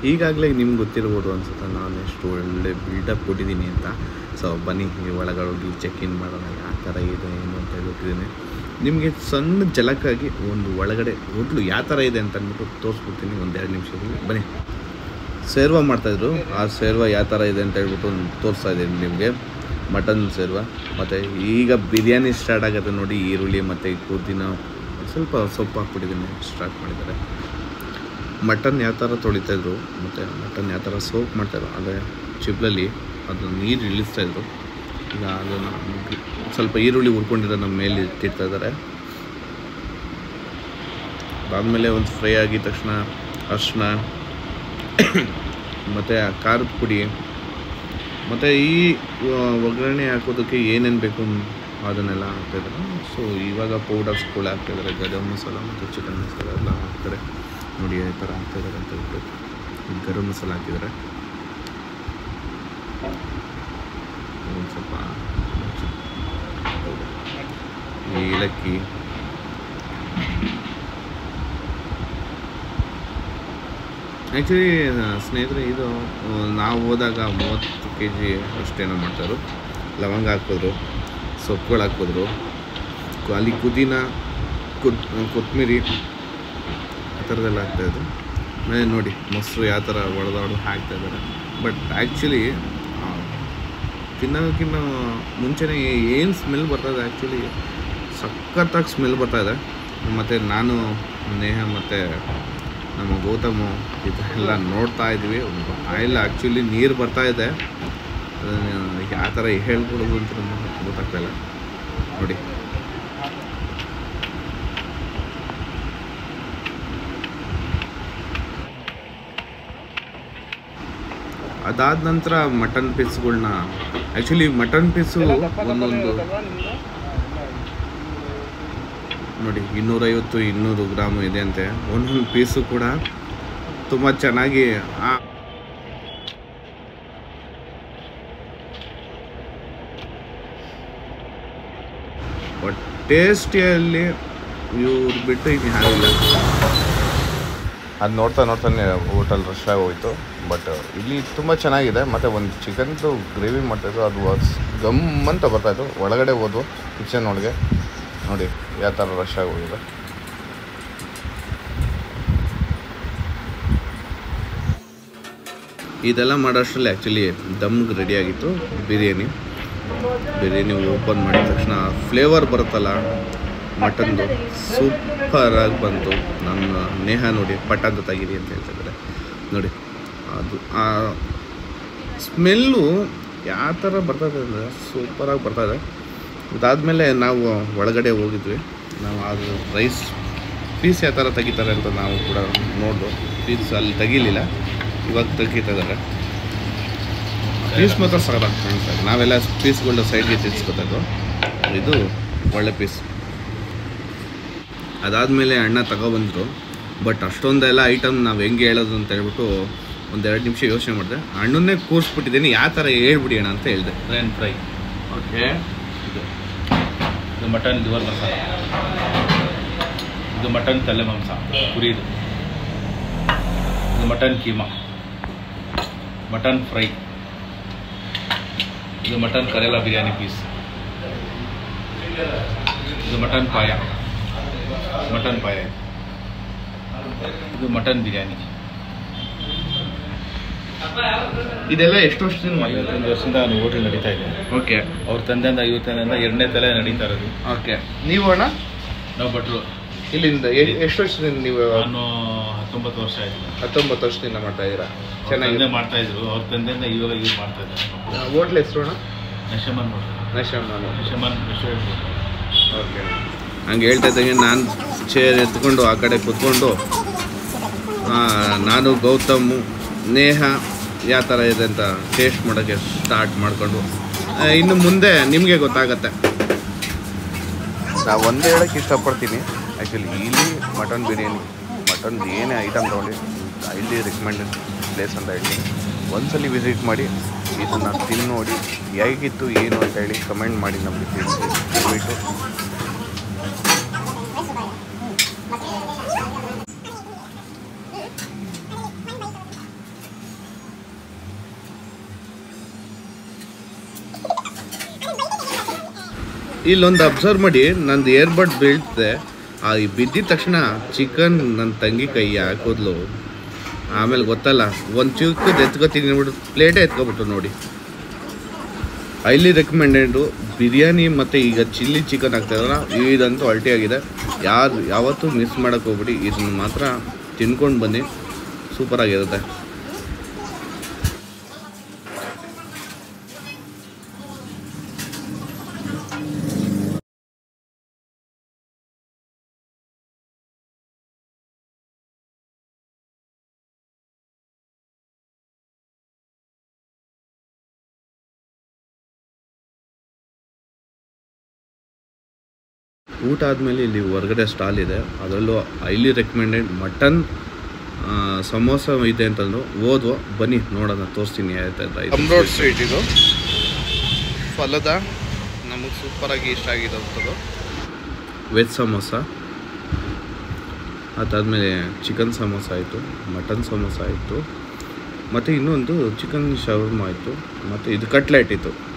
ಈಗಾಗಲೇ ನಿಮ್ಗೆ ಗೊತ್ತಿರ್ಬೋದು ಅನ್ಸುತ್ತೆ ನಾನು ಎಷ್ಟು ಒಳ್ಳೆ ಬಿಲ್ಡಪ್ ಕೊಟ್ಟಿದ್ದೀನಿ ಅಂತ. ಸೊ ಬನ್ನಿ ಈ ಒಳಗಡೆ ಹೋಗಿ ಚೆಕ್ ಇನ್ ಮಾಡೋಣ, ಯಾವ ಥರ ಇದೆ ಏನು ಅಂತ ಗೊತ್ತಿದ್ದೀನಿ. ನಿಮಗೆ ಸಣ್ಣ ಜಲಕ್ಕಾಗಿ ಒಂದು ಒಳಗಡೆ ಹೋಟ್ಲು ಯಾವ ಥರ ಇದೆ ಅಂತ ಅಂದ್ಬಿಟ್ಟು ತೋರಿಸ್ಬಿಡ್ತೀನಿ ಒಂದು 2 ನಿಮಿಷದಲ್ಲಿ. ಬನ್ನಿ. ಸೇರ್ವ ಮಾಡ್ತಾಯಿದ್ರು, ಆ ಸೇರ್ವ ಯಾವ ಥರ ಇದೆ ಅಂತ ಹೇಳ್ಬಿಟ್ಟು ತೋರಿಸ್ತಾ ಇದ್ದೀನಿ ನಿಮಗೆ. ಮಟನ್ ಸೇರ್ವ ಮತ್ತು ಈಗ ಬಿರಿಯಾನಿ ಸ್ಟಾರ್ಟ್ ಆಗುತ್ತೆ ನೋಡಿ. ಈರುಳ್ಳಿ ಮತ್ತು ಪುದೀನ ಸ್ವಲ್ಪ ಸೊಪ್ಪು ಹಾಕ್ಬಿಟ್ಟಿದ್ದೀನಿ, ಸ್ಟಾರ್ಟ್ ಮಾಡಿದ್ದಾರೆ. ಮಟನ್ ಯಾವ ಥರ ತೊಳಿತಾಯಿದ್ರು ಮತ್ತು ಮಟನ್ ಯಾವ ಥರ ಸೋಪ್ ಮಾಡ್ತಾಯಿದ್ರು ಅಂದರೆ ಚಿಪ್ಲಲ್ಲಿ ಅದು ನೀರು ಇಳಿಸ್ತಾಯಿದ್ರು. ಈಗ ಅದನ್ನು ಸ್ವಲ್ಪ ಈರುಳ್ಳಿ ಹುರ್ಕೊಂಡಿರೋ ನಮ್ಮ ಮೇಲೆ ಇಟ್ಟಿರ್ತಾಯಿದ್ದಾರೆ. ಅದಾದಮೇಲೆ ಒಂದು ಫ್ರೈ ಆಗಿದ ತಕ್ಷಣ ಅರಿಶಿನ ಮತ್ತು ಖಾರದ ಪುಡಿ ಮತ್ತು ಈ ಒಗ್ಗರಣೆ ಹಾಕೋದಕ್ಕೆ ಏನೇನು ಬೇಕು ಅದನ್ನೆಲ್ಲ ಹಾಕ್ತಾಯಿದ್ದಾರೆ. ಸೊ ಇವಾಗ ಪೌಡರ್ಸ್ಗಳು ಹಾಕ್ತಾಯಿದ್ದಾರೆ, ಗರಂ ಮಸಾಲ ಮತ್ತು ಚಿಕನ್ ಮಸಾಲ ಎಲ್ಲ ಹಾಕ್ತಾರೆ ನೋಡಿ. ಈ ಥರ ಹಾಕ್ತಾಯಿದ್ದಾರೆ ಅಂತ ಹೇಳ್ಬಿಟ್ಟು ಗರಂ ಮಸಾಲ ಹಾಕಿದ್ದಾರೆ. ಒಂದು ಸ್ವಲ್ಪ ಏಲಕ್ಕಿ, ಆ್ಯಕ್ಚುಲಿ ಸ್ನೇಹಿತರೆ ಇದು ನಾವು ಹೋದಾಗ 30 kg ಅಷ್ಟೇನೋ ಮಾಡ್ತಾಯಿದ್ರು. ಲವಂಗ ಹಾಕಿದ್ರು, ಸೊಪ್ಪುಗಳು ಹಾಕಿದ್ರು, ಅಲ್ಲಿ ಪುದೀನ ಕೊತ್ತಂಬರಿ ಆ ಥರದ್ದೆಲ್ಲ ಹಾಕ್ತಾಯಿದ್ರು. ಆಮೇಲೆ ನೋಡಿ ಮೊಸರು ಯಾವ ಥರ ಒಡೆದಾಡು ಹಾಕ್ತಾಯಿದ್ದಾರೆ. ಬಟ್ ಆ್ಯಕ್ಚುಲಿ ತಿನ್ನೋಕ್ಕಿಂತ ಮುಂಚೆನೇ ಏನು ಸ್ಮೆಲ್ ಬರ್ತಾಯಿದೆ, ಆ್ಯಕ್ಚುಲಿ ಸಖತ್ತಾಗಿ ಸ್ಮೆಲ್ ಬರ್ತಾಯಿದೆ. ಮತ್ತು ನಾನು ನೇಹ ಮತ್ತು ನಮ್ಮ ಗೌತಮು ಇದೆಲ್ಲ ನೋಡ್ತಾ ಇದ್ವಿ. ಆಯಿಲ್ ಆ್ಯಕ್ಚುಲಿ ನೀರು ಬರ್ತಾಯಿದೆ, ಯಾವ ಥರ ಹೇಳ್ಕೊಡೋದು ಅಂತ ನಮಗೆ ಗೊತ್ತಾಗ್ತಾಯಿಲ್ಲ ನೋಡಿ. ಅದಾದ ನಂತರ ಮಟನ್ ಪೀಸ್ಗಳನ್ನ, ಆ್ಯಕ್ಚುಲಿ ಮಟನ್ ಪೀಸು ಒಂದೊಂದು ನೋಡಿ 250-200 ಗ್ರಾಮು ಇದೆ ಅಂತೆ. ಒಂದೊಂದು ಪೀಸು ಕೂಡ ತುಂಬ ಚೆನ್ನಾಗಿ ಬಟ್ ಟೇಸ್ಟಿಯಲ್ಲಿ ಇವ್ರು ಬಿಟ್ಟು ಇನ್ನು ಯಾರಿಲ್ಲ. ಅದು ನೋಡ್ತಾನೆ ಹೋಟೆಲ್ ರಶ್ ಆಗಿ ಹೋಯಿತು. ಬಟ್ ಇಲ್ಲಿ ತುಂಬ ಚೆನ್ನಾಗಿದೆ. ಮತ್ತು ಒಂದು ಚಿಕನ್ದು ಗ್ರೇವಿ ಮಾಡ್ತಾಯಿದ್ರು, ಅದು ಗಮ್ ಅಂತ ಬರ್ತಾಯಿತ್ತು. ಒಳಗಡೆ ಹೋದ್ವು ಕಿಚನ್ ಒಳಗೆ ನೋಡಿ ಯಾವ ಥರ ರಶ್ ಆಗಿ ಹೋಗಿದೆ. ಇದೆಲ್ಲ ಮಾಡೋಷ್ಟರಲ್ಲಿ ಆ್ಯಕ್ಚುಲಿ ದಮ್ಗೆ ರೆಡಿಯಾಗಿತ್ತು ಬಿರಿಯಾನಿ. ಓಪನ್ ಮಾಡಿದ ತಕ್ಷಣ ಫ್ಲೇವರ್ ಬರುತ್ತಲ್ಲ ಮಟನ್ದು, ಸೂಪರಾಗಿ ಬಂತು. ನನ್ನ ನೇಹ ನೋಡಿ ಪಟ್ಟ ಅಂತ ತೆಗೀರಿ ಅಂತ ಹೇಳ್ತಿದ್ದಾರೆ ನೋಡಿ. ಅದು ಆ ಸ್ಮೆಲ್ಲು ಯಾವ ಥರ ಬರ್ತದೆ ಅಂದರೆ ಸೂಪರಾಗಿ ಬರ್ತಾಯಿದೆ. ಅದಾದಮೇಲೆ ನಾವು ಒಳಗಡೆ ಹೋಗಿದ್ವಿ. ನಾವು ಅದು ರೈಸ್ ಪೀಸ್ ಯಾವ ಥರ ತೆಗಿತಾರೆ ಅಂತ ನಾವು ಕೂಡ ನೋಡಿದ್ವು. ಪೀಸ್ ಅಲ್ಲಿ ತೆಗಿಲಿಲ್ಲ, ಇವಾಗ ತೆಗಿತಿದ್ದಾರೆ. ಪೀಸ್ ಮಾತ್ರ ಸಖತ್ತಾಗಿ ಕಾಣಿಸ್ತಾರೆ. ನಾವೆಲ್ಲ ಪೀಸ್ಗಳನ್ನ ಸೈಡ್ಗೆ ತಿರ್ಸ್ಕೊತಾಯಿದ್ವು. ಇದು ಒಳ್ಳೆ ಪೀಸ್. ಅದಾದಮೇಲೆ ಅಣ್ಣ ತಗೊಬಂದರು. ಬಟ್ ಅಷ್ಟೊಂದೆಲ್ಲ ಐಟಮ್ ನಾವು ಹೆಂಗೆ ಹೇಳೋದು ಅಂತ ಹೇಳ್ಬಿಟ್ಟು ಒಂದು 2 ನಿಮಿಷ ಯೋಚನೆ ಮಾಡಿದೆ. ಅಣ್ಣನ್ನೇ ಕೂರಿಸ್ಬಿಟ್ಟಿದ್ದೀನಿ, ಯಾವ ಥರ ಹೇಳ್ಬಿಡಿ ಅಣ್ಣ ಅಂತ ಹೇಳಿದೆ. Brain fry, okay. ಇದು ಮಟನ್ ಲಿವರ್ ಮಸಾಲ, ಇದು ಮಟನ್ ತಲೆ ಮಾಂಸ ಕುರಿದು, ಇದು ಮಟನ್ ಕೀಮಾ, ಮಟನ್ ಫ್ರೈ, ಇದು ಮಟನ್ ಕರೇಲಾ ಬಿರಿಯಾನಿ ಪೀಸ್, ಇದು ಮಟನ್ ಪಾಯ, ಇದು ಮಟನ್ ಬಿರಿಯಾನಿ. ಇದೆಲ್ಲ ಎಷ್ಟು ವರ್ಷದಿಂದ ಮಾಡಿದ್ರು? 1 ವರ್ಷದಿಂದ ಹೋಟೆಲ್ ನಡೀತಾ ಇದೆ. ಓಕೆ. ಅವ್ರ ತಂದೆಯಿಂದ 2ನೇ ತಲೆ ನಡೀತಾ ಇರೋದು. ಓಕೆ. ನೀವು ಅಣ್ಣ? ನಾವು ಭಟ್ರು. ಇಲ್ಲಿಂದ ಎಷ್ಟು ವರ್ಷದಿಂದ ನೀವು? ನಾನು 19 ವರ್ಷ ಆಯಿತು. 19 ವರ್ಷದಿಂದ ಮಾಡ್ತಾ ಇದ್ದೀರಾ? ಚೆನ್ನಾಗಿ ಮಾಡ್ತಾ ಇದ್ರು. ಅವ್ರ ತಂದೆಯಿಂದ ಇವಾಗ ಯೂಸ್ ಮಾಡ್ತಾ ಇದ್ದಾರೆ. ಹೋಟ್ಲ್ ಹೆಸರು ಅಣ್ಣ? ನಶಮನ್ ರೆಸ್ಟೋರೆಂಟ್. ಓಕೆ. ಹಂಗೆ ಹೇಳ್ತಾ ಇದ್ದಂಗೆ ನಾನು ಚೇರ್ ಎತ್ಕೊಂಡು ಆ ಕಡೆ ಕೂತ್ಕೊಂಡು ನಾನು ಗೌತಮು ನೇಹ ಯಾವ ಥರ ಇದೆ ಅಂತ ಟೇಸ್ಟ್ ಮಾಡೋಕ್ಕೆ ಸ್ಟಾರ್ಟ್ ಮಾಡಿಕೊಂಡು ಇನ್ನು ಮುಂದೆ ನಿಮಗೆ ಗೊತ್ತಾಗತ್ತೆ. ನಾವು ಒಂದೇ ಹೇಳೋಕ್ಕೆ ಇಷ್ಟಪಡ್ತೀನಿ. ಆ್ಯಕ್ಚುಲಿ ಇಲ್ಲಿ ಮಟನ್ ಬಿರಿಯಾನಿ, ಮಟನ್ ಏನೇ ಐಟಮ್ ತೊಗೊಂಡು ಇಲ್ಲಿ ರೆಕಮೆಂಡೆಡ್ ಪ್ಲೇಸ್ ಅಂತ ಹೇಳಿ ಒಂದ್ಸಲಿ ವಿಸಿಟ್ ಮಾಡಿ ಇದನ್ನು ತಿಂದು ನೋಡಿ ಹೇಗಿತ್ತು ಏನು ಅಂತ ಹೇಳಿ ಕಮೆಂಟ್ ಮಾಡಿ ನಮಗೆ ತಿಳಿಸಿ. ದಯವಿಟ್ಟು ಇಲ್ಲೊಂದು ಅಬ್ಸರ್ವ್ ಮಾಡಿ, ನಂದು ಏರ್ಬಡ್ ಬೀಳ್ತದೆ, ಆ ಬಿದ್ದಿದ ತಕ್ಷಣ ಚಿಕನ್ ನನ್ನ ತಂಗಿ ಕೈ ಹಾಕೋದ್ಲು. ಆಮೇಲೆ ಗೊತ್ತಲ್ಲ, ಒಂದು ಚಿಕ್ಕದು ಎತ್ಕೊತೀನಿ ಬಿಟ್ಟು ಪ್ಲೇಟೇ ಎತ್ಕೊಬಿಟ್ಟು ನೋಡಿ. ಹೈಲಿ ರೆಕಮೆಂಡೆಡು ಬಿರಿಯಾನಿ ಮತ್ತು ಈಗ ಚಿಲ್ಲಿ ಚಿಕನ್ ಆಗ್ತಾಯಿದ್ರಲ್ಲ, ಇದಂತೂ ಅಲ್ಟಿಯಾಗಿದೆ. ಯಾವತ್ತೂ ಮಿಸ್ ಮಾಡೋಕ್ಕೆ ಹೋಗ್ಬಿಡಿ, ಇದನ್ನು ಮಾತ್ರ ತಿನ್ಕೊಂಡು ಬನ್ನಿ, ಸೂಪರಾಗಿರುತ್ತೆ. ಊಟ ಆದಮೇಲೆ ಇಲ್ಲಿ ಹೊರಗಡೆ ಸ್ಟಾಲ್ ಇದೆ, ಅದರಲ್ಲೂ ಹೈಲಿ ರೆಕಮೆಂಡೆಡ್ ಮಟನ್ ಸಮೋಸ ಇದೆ ಅಂತಂದು ಓದ್ವ. ಬನ್ನಿ ನೋಡೋಣ, ತೋರಿಸ್ತೀನಿ. ಅಮ್ರೋಡ್ ಸ್ವೀಟ್ ಇದು ಫಲದ ನಮಗೆ ಸೂಪರಾಗಿ ಇಷ್ಟ ಆಗಿರೋಂಥದ್ದು ವೆಜ್ ಸಮೋಸ. ಅದಾದಮೇಲೆ ಚಿಕನ್ ಸಮೋಸ ಆಯಿತು, ಮಟನ್ ಸಮೋಸ ಆಯಿತು, ಮತ್ತು ಇನ್ನೊಂದು ಚಿಕನ್ ಶವರ್ಮ ಆಯಿತು, ಮತ್ತು ಇದು ಕಟ್ಲೆಟ್ ಇತ್ತು.